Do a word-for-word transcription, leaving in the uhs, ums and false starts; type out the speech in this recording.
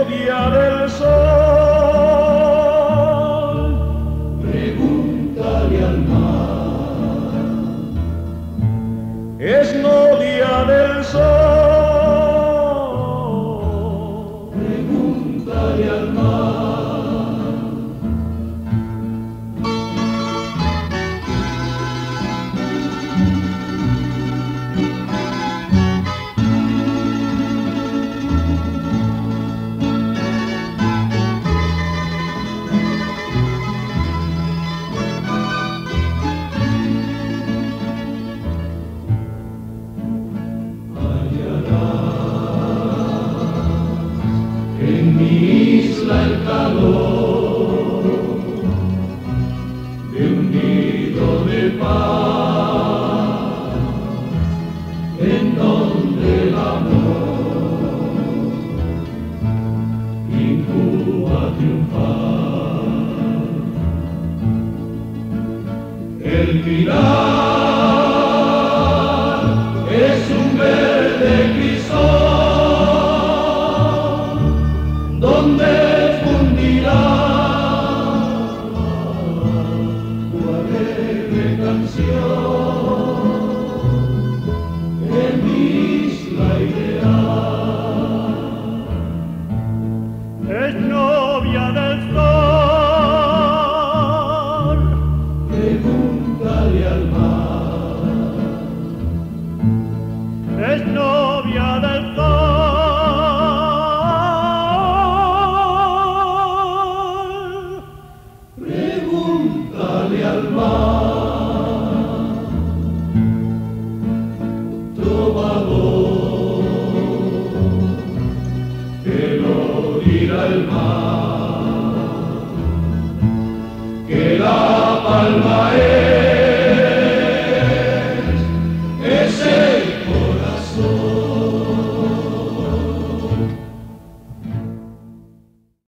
novia del sol. Pregúntale al mar. Es novia del sol. Pregúntale al mar. En mi isla el calor de un nido de paz, en donde el amor incuba triunfar. El mirar es un verde crisol donde fundirá tu alegre canción en mi isla ideal. Es novia del sol. Pregúntale al mar. Es novia del sol. Pregúntale al mar. Trovador, que lo dirá el mar, que la palma es